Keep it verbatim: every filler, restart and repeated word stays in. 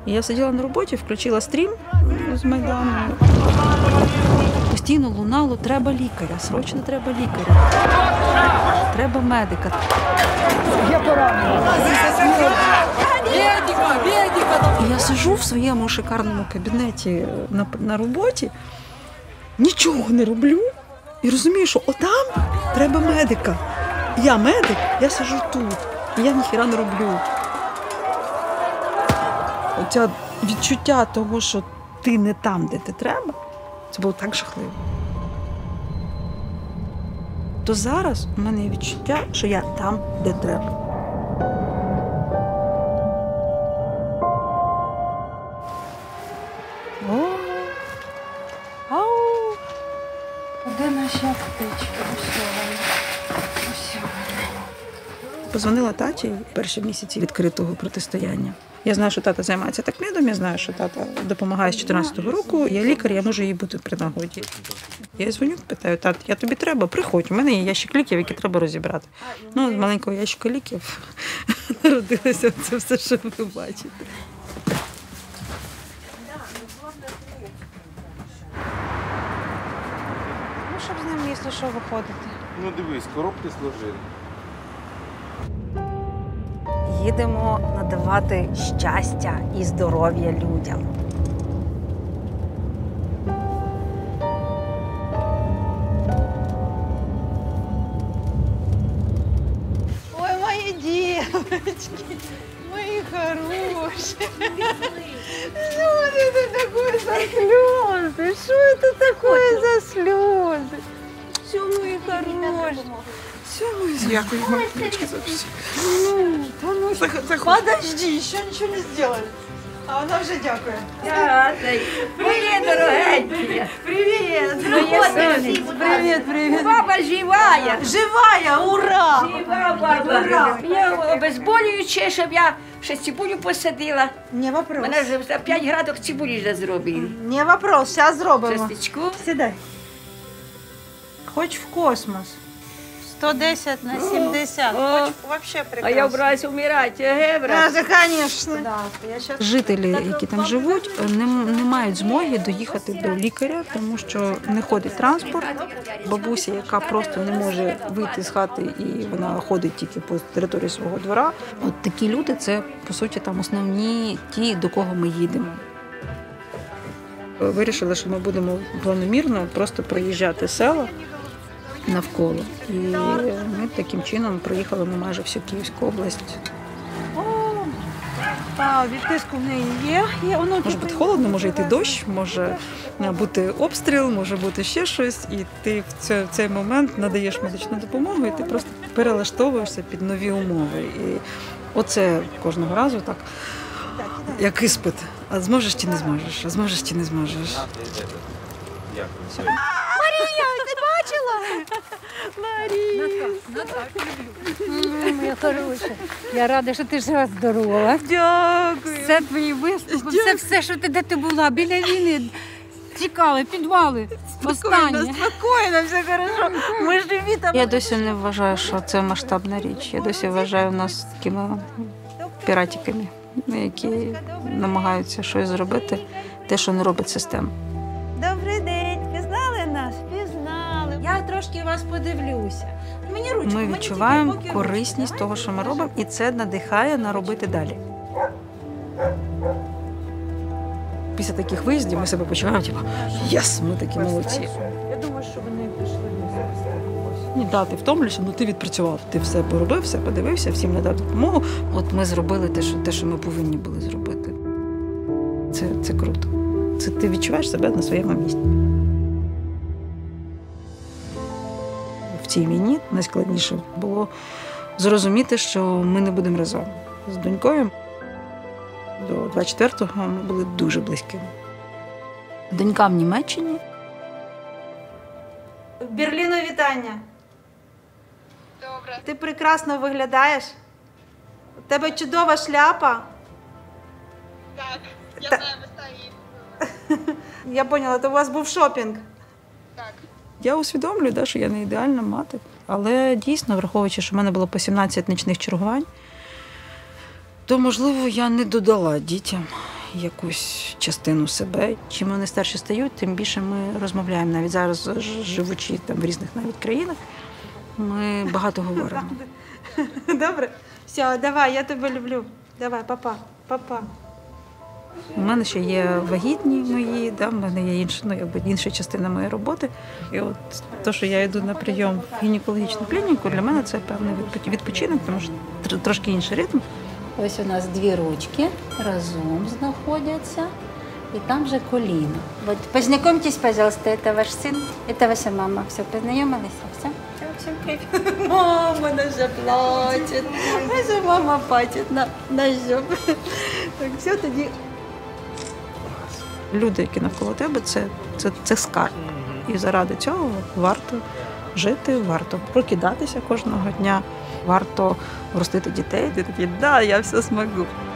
І я сиділа на роботі, включила стрім з Майдану. Постійно лунало, треба лікаря, срочно треба лікаря. Треба медика. Я поранена. І я сиджу в своєму шикарному кабінеті на, на роботі, нічого не роблю і розумію, що отам треба медика. Я медик, я сиджу тут, і я ніхіра не роблю. Оце відчуття того, що ти не там, де ти треба, це було так жахливо. То зараз у мене є відчуття, що я там, де треба. О, ау. Де наші аптечки? Усьо вони. Усьо вони. Позвонила таті в перші місяці відкритого протистояння. Я знаю, що тата займається такмедом, я знаю, що тата допомагає з чотирнадцятого року. Я лікар, я можу їй бути при нагоді. Я їй дзвоню, питаю: тат, я тобі треба, приходь, у мене є ящик ліків, які треба розібрати. Ну, з маленького ящика ліків народилося це все, що ви бачите. Ну, щоб з ним, якщо що, виходити. Ну дивись, коробки сложили. Їдемо надавати щастя і здоров'я людям. Ой, мої дівчатки, мої хороші. Що це таке за сльози? Що це таке за сльози? Все, мої хороші. Все, мої Дякую вам, дівчатки, за все. Ну, та ну, подожди, ще нічого не зробили. А вона вже дякує. Привіт, дорогенькі! Привіт! Привіт, привіт! Баба живая! Живая, ура! Жива баба! Я обезболюючи, щоб я ще цибулю посадила. Не вопрос. Мене вже за п'ять градок цибулі вже зробили. Не вопрос, зараз зробимо. Частичку. Сідай. Хоч в космос. сто десять на сімдесят. О. Хоч вообще А прекрасно. я вбралась умирати, ге, брат? Да, конечно. Да, я щас... Жителі, які там живуть, не, не мають змоги доїхати до лікаря, тому що не ходить транспорт. Бабуся, яка просто не може вийти з хати, і вона ходить тільки по території свого двора. От такі люди – це, по суті, там основні ті, до кого ми їдемо. Вирішили, що ми будемо планомірно просто проїжджати села навколо. І ми таким чином проїхали ми майже всю Київську область. А, від тиску в неї є. є воно Може бути холодно, може йти дощ, може бути обстріл, може бути ще щось. І ти в цей, в цей момент надаєш медичну допомогу, і ти просто перелаштовуєшся під нові умови. І оце кожного разу так, як іспит. А зможеш чи не зможеш, а зможеш чи не зможеш. Моя хороша, я рада, що ти жива здорова. Дякую. Все твої виступи, все, все, що ти, де ти була, біля війни, тікали, підвали, останнє. Спокійно, все хорошо. Ми живі там. Я досі не вважаю, що це масштабна річ. Я досі вважаю нас такими піратиками, які намагаються щось зробити, те, що не робить система. Добрий день. Пізнали нас? Пізнали. Я трошки вас подивлюся. Мені ручку. Ми мені відчуваємо тільки поки корисність ручку. того, що ми робимо, і це надихає на робити далі. Після таких виїздів ми себе почуваємо, типу, єс, ми такі молодці. Я думаю, що вони пішли не Ні, да, ти втомлюєшся, ну ти відпрацював. Ти все поробив, все подивився, всім надав допомогу. От ми зробили те, що, те, що ми повинні були зробити. Це, це круто. Це ти відчуваєш себе на своєму місці. В цій війні найскладніше було зрозуміти, що ми не будемо разом. З донькою до двадцять четвертого ми були дуже близькими. Донька в Німеччині. Берліну вітання. Добре. Ти прекрасно виглядаєш. У тебе чудова шляпа. Так, я Та- знаю места їх. Я поняла, то у вас був шопінг. Так. Я усвідомлюю, да, що я не ідеальна мати. Але дійсно, враховуючи, що в мене було по сімнадцять нічних чергувань, то, можливо, я не додала дітям якусь частину себе. Чим вони старші стають, тим більше ми розмовляємо. Навіть зараз, ж- живучи там в різних навіть країнах, ми багато говоримо. Добре? Все, давай, я тебе люблю. Давай, папа, папа. У мене ще є вагітні мої, да, в мене є інша, ну, якби інша частина моєї роботи. І от те, що я йду на прийом в гінекологічну клініку, для мене це певний відпо- відпочинок, тому що тр- трошки інший ритм. Ось у нас дві ручки разом знаходяться, і там же коліно. Вот, познайомтесь, пожалуйста, это ваш сын, это ваша мама. Все, познайомилися? Все? Всем привет. Мама наша плачет. Наша мама плачет на, на жопу. Так, все, тоді. Люди, які навколо тебе, це, це, це скарб. І заради цього варто жити, варто прокидатися кожного дня, варто ростити дітей. Ти такий, да, я все зможу.